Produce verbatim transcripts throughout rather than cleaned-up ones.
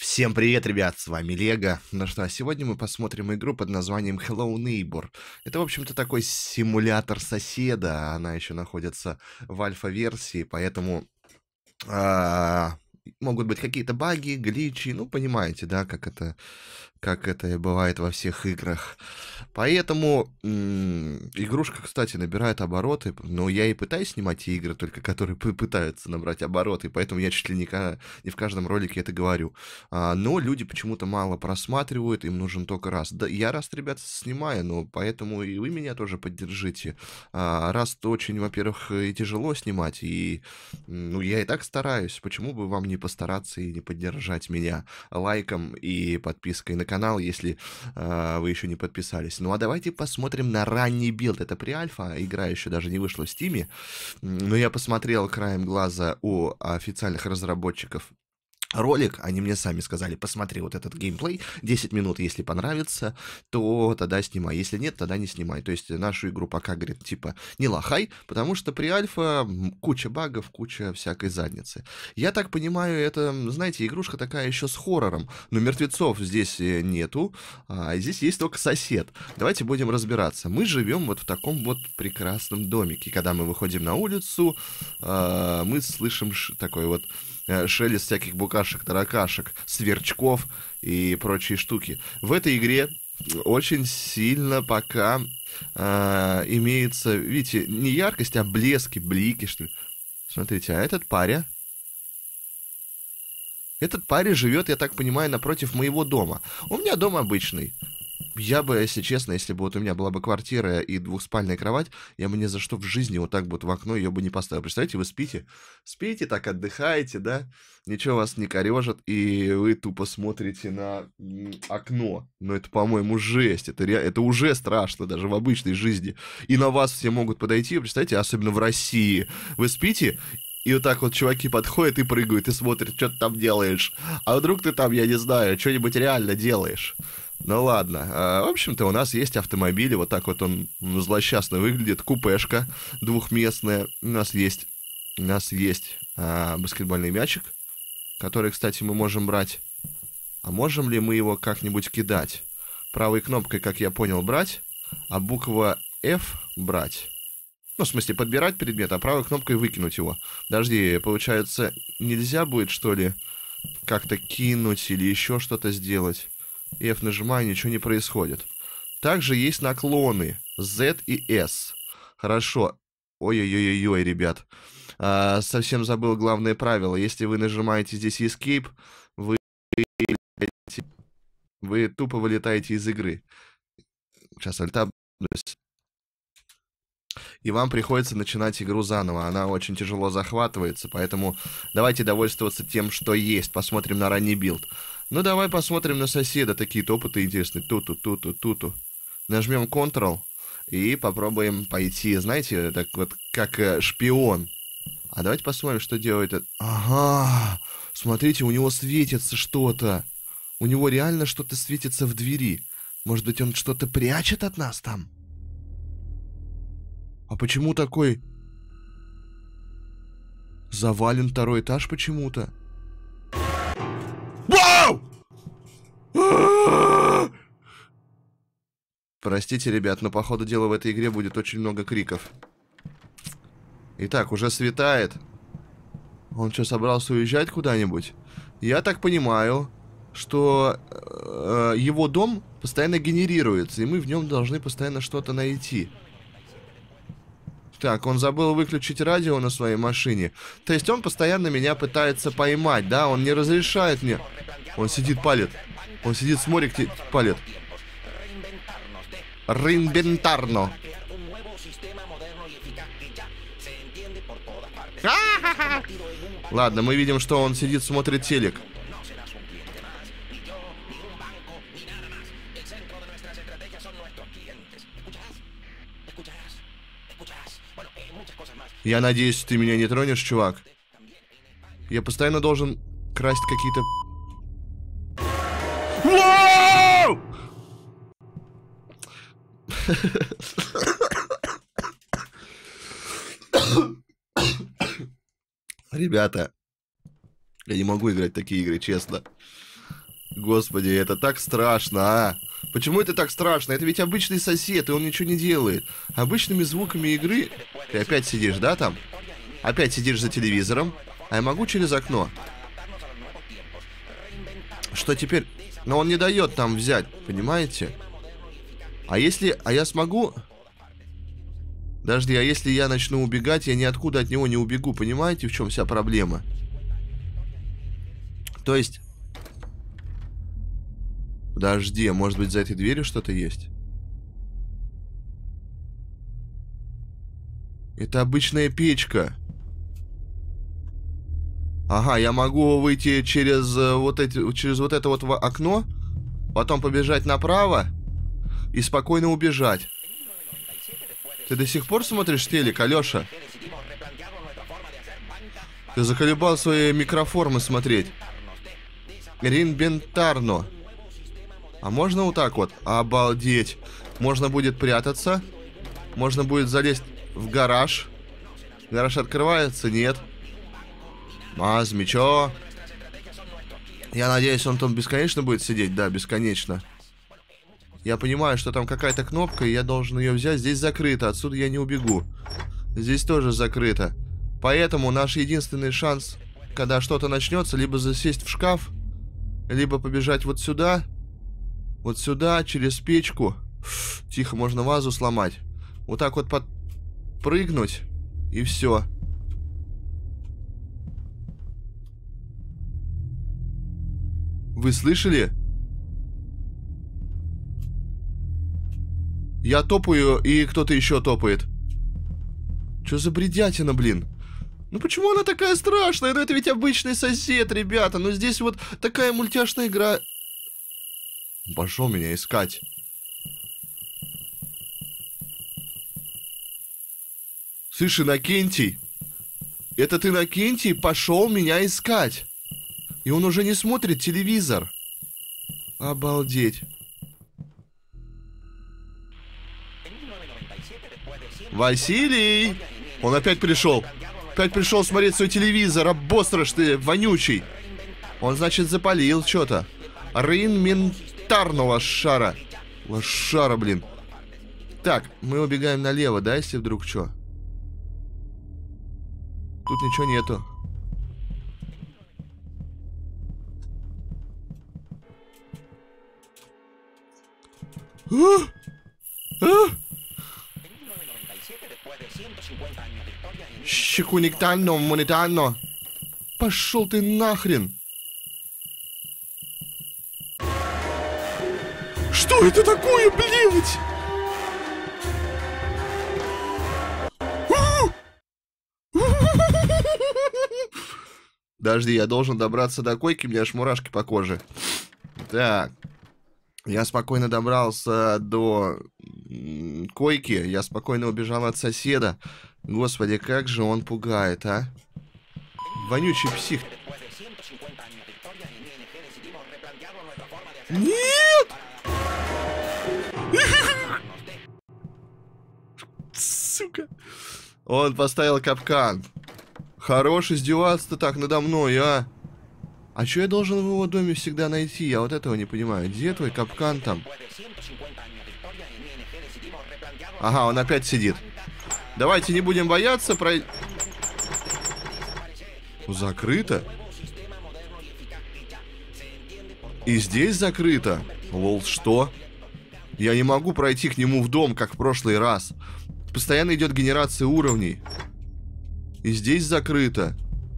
Всем привет, ребят, с вами Лего. Ну что, сегодня мы посмотрим игру под названием Hello Neighbor. Это, в общем-то, такой симулятор соседа. Она еще находится в альфа-версии, поэтому а, могут быть какие-то баги, гличи. Ну, понимаете, да, как это, как это и бывает во всех играх. Поэтому м, игрушка, кстати, набирает обороты. Но я и пытаюсь снимать те игры, только которые пы- пытаются набрать обороты. Поэтому я чуть ли не, ка- не в каждом ролике это говорю. А, но люди почему-то мало просматривают, им нужен только раз. Да, я раз, ребят, снимаю, но поэтому и вы меня тоже поддержите. А, раз то очень, во-первых, и тяжело снимать, и м, ну, я и так стараюсь. Почему бы вам не постараться и не поддержать меня лайком и подпиской на канал, если а, вы еще не подписались. Ну а давайте посмотрим на ранний билд. Это pre-альфа, игра еще даже не вышла в Стиме. Но я посмотрел краем глаза у официальных разработчиков ролик, они мне сами сказали: посмотри вот этот геймплей, десять минут, если понравится, то тогда снимай, если нет, тогда не снимай. То есть нашу игру пока, говорит, типа, не лохай, потому что при альфа куча багов, куча всякой задницы. Я так понимаю, это, знаете, игрушка такая еще с хоррором, но мертвецов здесь нету, а здесь есть только сосед. Давайте будем разбираться. Мы живем вот в таком вот прекрасном домике. Когда мы выходим на улицу, мы слышим такой вот шелест всяких букашек, таракашек, сверчков и прочие штуки. В этой игре очень сильно пока э, имеется, видите, не яркость, а блески, блики, что ли. Смотрите, а этот паря... Этот парень живет, я так понимаю, напротив моего дома. У меня дом обычный. Я бы, если честно, если бы вот у меня была бы квартира и двухспальная кровать, я бы ни за что в жизни вот так вот в окно ее бы не поставил. Представляете, вы спите, спите, так отдыхаете, да, ничего вас не корежит, и вы тупо смотрите на окно. Но это, по-моему, жесть, это, ре... это уже страшно даже в обычной жизни. И на вас все могут подойти, представляете, особенно в России. Вы спите, и вот так вот чуваки подходят и прыгают, и смотрят, что ты там делаешь. А вдруг ты там, я не знаю, что-нибудь реально делаешь. Ну ладно. А, в общем-то, у нас есть автомобили. Вот так вот он злосчастно выглядит. Купешка двухместная. У нас есть, у нас есть а, баскетбольный мячик, который, кстати, мы можем брать. А можем ли мы его как-нибудь кидать? Правой кнопкой, как я понял, брать, а буква F брать. Ну, в смысле, подбирать предмет, а правой кнопкой выкинуть его. Подожди, получается, нельзя будет, что ли, как-то кинуть или еще что-то сделать? F нажимаю, ничего не происходит. Также есть наклоны Z и S. Хорошо. Ой-ой-ой-ой, ребят. А, совсем забыл главное правило. Если вы нажимаете здесь Escape, вы, вы тупо вылетаете из игры. Сейчас альта. И вам приходится начинать игру заново. Она очень тяжело захватывается, поэтому давайте довольствоваться тем, что есть. Посмотрим на ранний билд. Ну, давай посмотрим на соседа. Такие-то опыты интересные. Туту, туту, туту. Нажмем Ctrl и попробуем пойти, знаете, так вот, как э, шпион. А давайте посмотрим, что делает этот... Ага! Смотрите, у него светится что-то. У него реально что-то светится в двери. Может быть, он что-то прячет от нас там? А почему такой завален второй этаж почему-то? Вау! Простите, ребят, но по ходу дела в этой игре будет очень много криков. Итак, уже светает. Он что, собрался уезжать куда-нибудь? Я так понимаю, что э, его дом постоянно генерируется, и мы в нем должны постоянно что-то найти. Так, он забыл выключить радио на своей машине. То есть он постоянно меня пытается поймать, да? Он не разрешает мне. Он сидит, палит. Он сидит, смотрит, палит. Рeinventarno. Ладно, мы видим, что он сидит, смотрит телек. Я надеюсь, ты меня не тронешь, чувак. Я постоянно должен красть какие-то... Ребята, я не могу играть в такие игры, честно. Господи, это так страшно, а? Почему это так страшно? Это ведь обычный сосед, и он ничего не делает. Обычными звуками игры... Ты опять сидишь, да, там? Опять сидишь за телевизором. А я могу через окно? Что теперь? Но он не дает нам взять, понимаете? А если... А я смогу... Подожди, а если я начну убегать, я ниоткуда от него не убегу. Понимаете, в чем вся проблема? То есть... Подожди, а может быть за этой дверью что-то есть? Это обычная печка. Ага, я могу выйти через вот, эти, через вот это вот окно, потом побежать направо и спокойно убежать. Ты до сих пор смотришь телек, Алёша? Ты заколебал свои микроформы смотреть. Ринбентарно. А можно вот так вот? Обалдеть. Можно будет прятаться. Можно будет залезть в гараж. Гараж открывается? Нет. Мазми, чё? Я надеюсь, он там бесконечно будет сидеть? Да, бесконечно. Я понимаю, что там какая-то кнопка, и я должен ее взять. Здесь закрыто, отсюда я не убегу. Здесь тоже закрыто. Поэтому наш единственный шанс, когда что-то начнется, либо засесть в шкаф, либо побежать вот сюда. Вот сюда, через печку. Тихо, можно вазу сломать. Вот так вот подпрыгнуть. И все. Вы слышали? Я топаю, и кто-то еще топает. Что за бредятина, блин? Ну почему она такая страшная? Ну это ведь обычный сосед, ребята. Но здесь вот такая мультяшная игра... Пошел меня искать. Слышь, Иннокентий, это ты, Иннокентий, пошел меня искать. И он уже не смотрит телевизор. Обалдеть. Василий! Он опять пришел. Опять пришел смотреть свой телевизор. Обострыш ты, вонючий. Он, значит, запалил что-то. Ринментарно лошара. Лошара, блин. Так, мы убегаем налево, да, если вдруг что? Тут ничего нету. А? А? Щекуниктально, монетально. Пошел ты нахрен. Что это такое, блядь? Подожди, я должен добраться до койки, у меня аж мурашки по коже. Так. Я спокойно добрался до койки. Я спокойно убежал от соседа. Господи, как же он пугает, а? Вонючий псих. Нет! Сука. Он поставил капкан. Хорош издеваться-то так надо мной, а? А что я должен в его доме всегда найти? Я вот этого не понимаю. Где твой капкан там? Ага, он опять сидит. Давайте не будем бояться. Про... Закрыто? И здесь закрыто? Лол, что? Я не могу пройти к нему в дом, как в прошлый раз. Постоянно идет генерация уровней. И здесь закрыто.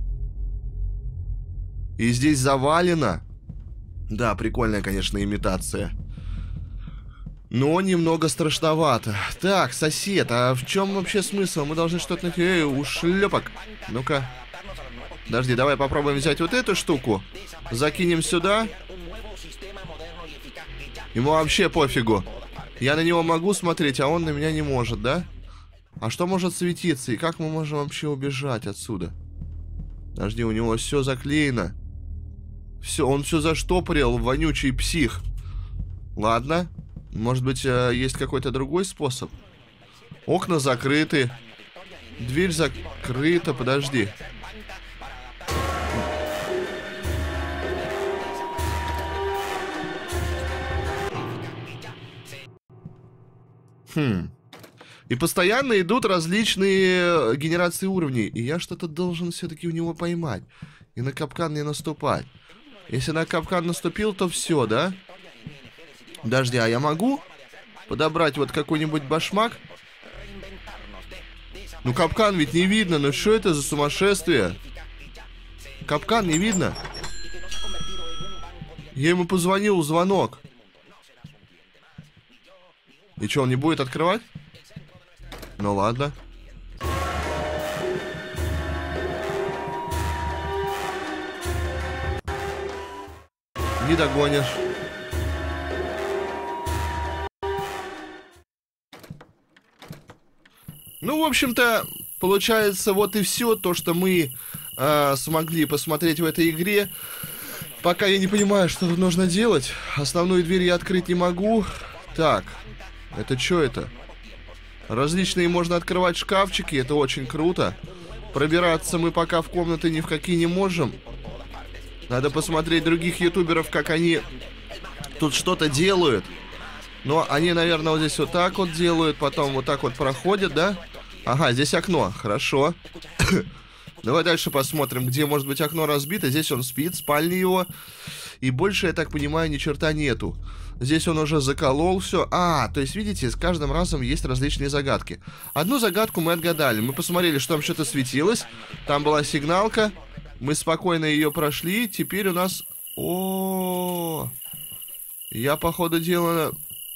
И здесь завалено. Да, прикольная, конечно, имитация. Но немного страшновато. Так, сосед, а в чем вообще смысл? Мы должны что-то найти. Эй, ушлепок. Ну-ка. Подожди, давай попробуем взять вот эту штуку. Закинем сюда. Ему вообще пофигу. Я на него могу смотреть, а он на меня не может, да? А что может светиться? И как мы можем вообще убежать отсюда? Подожди, у него все заклеено. Все, он все заштопорил, вонючий псих. Ладно. Может быть, есть какой-то другой способ? Окна закрыты. Дверь закрыта, подожди. Хм. И постоянно идут различные генерации уровней. И я что-то должен все-таки у него поймать. И на капкан не наступать. Если на капкан наступил, то все, да? Подожди, а я могу подобрать вот какой-нибудь башмак? Ну капкан ведь не видно. Ну что это за сумасшествие? Капкан не видно. Я ему позвонил в звонок. И что, он не будет открывать? Ну ладно. Не догонишь. Ну, в общем-то, получается, вот и все то, что мы э, смогли посмотреть в этой игре. Пока я не понимаю, что тут нужно делать. Основную дверь я открыть не могу. Так, это что это? Различные можно открывать шкафчики, это очень круто. Пробираться мы пока в комнаты ни в какие не можем. Надо посмотреть других ютуберов, как они тут что-то делают. Но они, наверное, вот здесь вот так вот делают, потом вот так вот проходят, да? Ага, здесь окно, хорошо. Давай дальше посмотрим, где может быть окно разбито. Здесь он спит, спальня его. И больше, я так понимаю, ни черта нету. Здесь он уже заколол все. А, то есть, видите, с каждым разом есть различные загадки. Одну загадку мы отгадали. Мы посмотрели, что там что-то светилось. Там была сигналка. Мы спокойно ее прошли. Теперь у нас... О, я, по ходу дела...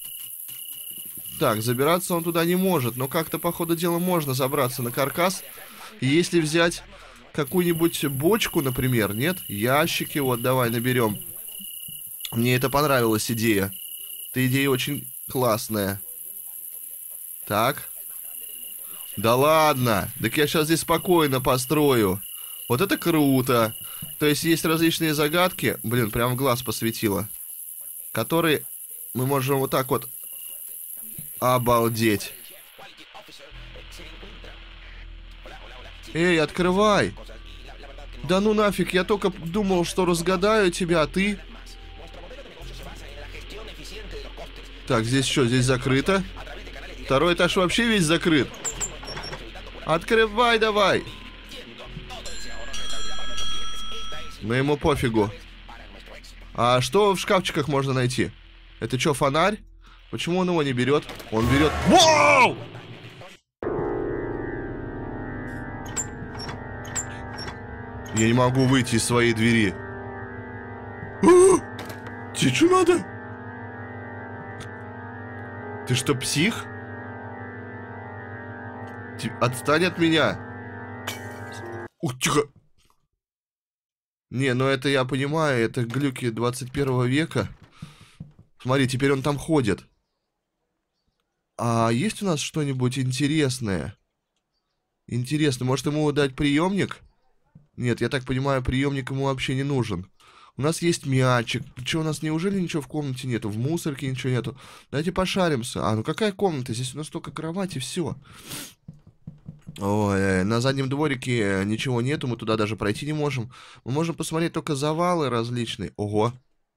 Так, забираться он туда не может. Но как-то, по ходу дела, можно забраться на каркас. И если взять какую-нибудь бочку, например, нет? Ящики, вот, давай наберем. Мне это понравилась идея. Эта идея очень классная. Так. Да ладно. Так я сейчас здесь спокойно построю. Вот это круто. То есть есть различные загадки. Блин, прям в глаз посветило. Которые мы можем вот так вот... Обалдеть. Эй, открывай. Да ну нафиг, я только думал, что разгадаю тебя, а ты... Так, здесь что, здесь закрыто? Второй этаж вообще весь закрыт. Открывай давай. Но ему пофигу. А что в шкафчиках можно найти? Это что, фонарь? Почему он его не берет? Он берет... Вау! Я не могу выйти из своей двери. А! Тебе что надо? Ты что, псих? Ты... Отстань от меня. Ух, тихо. Не, ну это я понимаю, это глюки двадцать первого века. Смотри, теперь он там ходит. А есть у нас что-нибудь интересное? Интересно, может ему дать приемник? Нет, я так понимаю, приемник ему вообще не нужен. У нас есть мячик. Что, у нас неужели ничего в комнате нету? В мусорке ничего нету. Давайте пошаримся. А, ну какая комната? Здесь у нас только кровать и все. Ой, на заднем дворике ничего нету, мы туда даже пройти не можем. Мы можем посмотреть только завалы различные. Ого.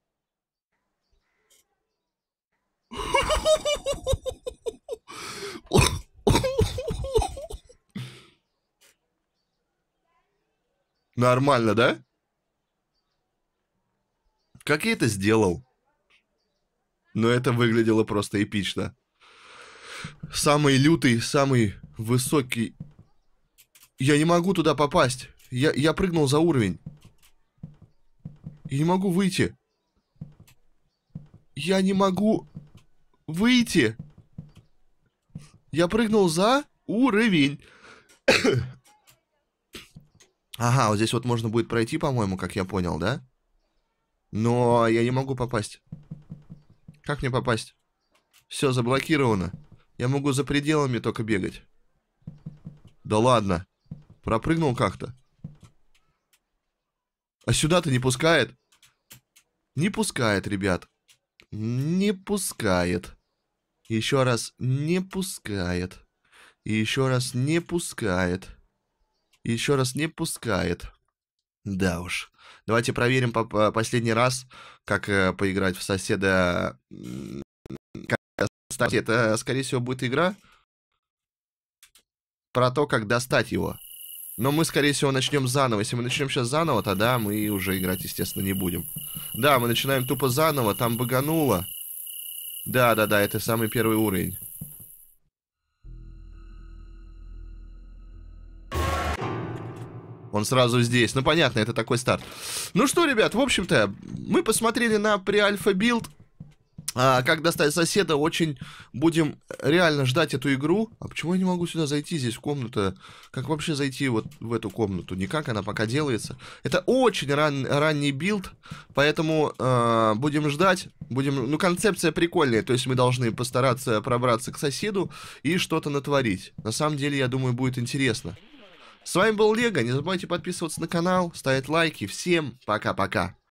Нормально, да? Как я это сделал? Но это выглядело просто эпично. Самый лютый, самый высокий... Я не могу туда попасть. Я, я прыгнул за уровень. Я не могу выйти. Я не могу выйти. Я прыгнул за уровень. Ага, вот здесь вот можно будет пройти, по-моему, как я понял, да? Но я не могу попасть. Как мне попасть? Все заблокировано. Я могу за пределами только бегать. Да ладно. Пропрыгнул как-то. А сюда-то не пускает? Не пускает, ребят. Не пускает. Еще раз не пускает. И еще раз не пускает. И еще раз не пускает. Да уж. Давайте проверим по -по последний раз, как э, поиграть в соседа. Кстати, это, скорее всего, будет игра про то, как достать его. Но мы, скорее всего, начнем заново. Если мы начнем сейчас заново, тогда мы уже играть, естественно, не будем. Да, мы начинаем тупо заново, там багануло. Да-да-да, это самый первый уровень. Он сразу здесь. Ну, понятно, это такой старт. Ну что, ребят, в общем-то, мы посмотрели на pre-альфа билд. А, как достать соседа, очень будем реально ждать эту игру. А почему я не могу сюда зайти, здесь в комнату? Как вообще зайти вот в эту комнату? Никак, она пока делается. Это очень ран, ранний билд, поэтому э, будем ждать. Будем, ну, концепция прикольная, то есть мы должны постараться пробраться к соседу и что-то натворить. На самом деле, я думаю, будет интересно. С вами был Лего, не забывайте подписываться на канал, ставить лайки. Всем пока-пока.